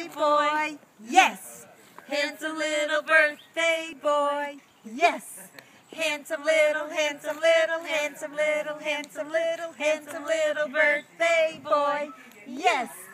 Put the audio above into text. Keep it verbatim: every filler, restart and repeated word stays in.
birthday boy, yes. Handsome little birthday boy, yes. Handsome little, handsome little, handsome little, handsome little, handsome little birthday boy, yes.